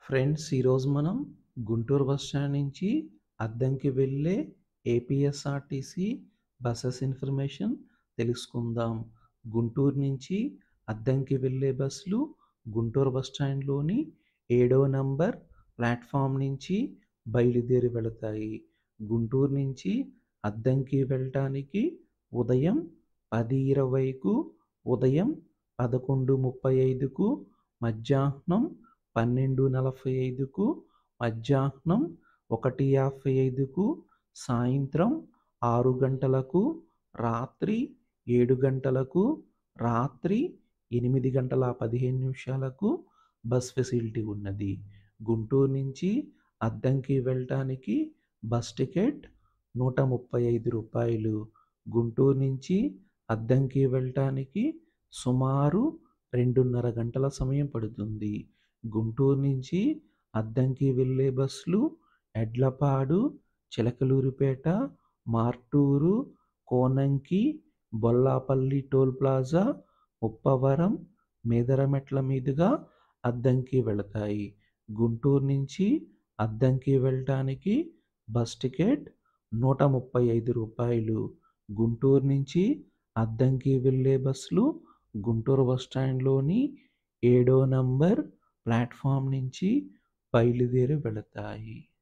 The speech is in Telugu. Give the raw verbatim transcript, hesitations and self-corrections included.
ఫ్రెండ్స్, ఈరోజు మనం గుంటూరు బస్ స్టాండ్ నుంచి అద్దంకి వెళ్ళే ఏపీఎస్ఆర్టీసీ బస్సెస్ ఇన్ఫర్మేషన్ తెలుసుకుందాం. గుంటూరు నుంచి అద్దంకి వెళ్ళే బస్సులు గుంటూరు బస్ స్టాండ్లోని ఏడో నంబర్ ప్లాట్ఫామ్ నుంచి బయలుదేరి వెళతాయి. గుంటూరు నుంచి అద్దంకి వెళ్ళటానికి ఉదయం పది ఇరవైకు, ఉదయం పదకొండు ముప్పై ఐదుకు, మధ్యాహ్నం పన్నెండు నలభై ఐదుకు, మధ్యాహ్నం ఒకటి యాభై ఐదుకు, సాయంత్రం ఆరు గంటలకు, రాత్రి ఏడు గంటలకు, రాత్రి ఎనిమిది గంటల పదిహేను నిమిషాలకు బస్ ఫెసిలిటీ ఉన్నది. గుంటూరు నుంచి అద్దంకి వెళ్ళటానికి బస్ టికెట్ నూట ముప్పై ఐదు రూపాయలు. గుంటూరు నుంచి అద్దంకి వెళ్ళటానికి సుమారు రెండున్నర గంటల సమయం పడుతుంది. గుంటూరు నుంచి అద్దంకి వెళ్ళే బస్సులు ఎడ్లపాడు, చిలకలూరిపేట, మార్టూరు, కోనంకి, బొల్లాపల్లి టోల్ ప్లాజా, ఉప్పవరం, మేదరమెట్ల మీదుగా అద్దంకి వెళతాయి. గుంటూరు నుంచి అద్దంకి వెళ్ళటానికి బస్ టికెట్ నూట ముప్పై ఐదు రూపాయలు. గుంటూరు నుంచి అద్దంకి వెళ్ళే బస్సులు గుంటూరు బస్ స్టాండ్లోని ఏడో నంబర్ ప్లాట్ఫామ్ నుంచి బయలుదేరి వెళతాయి.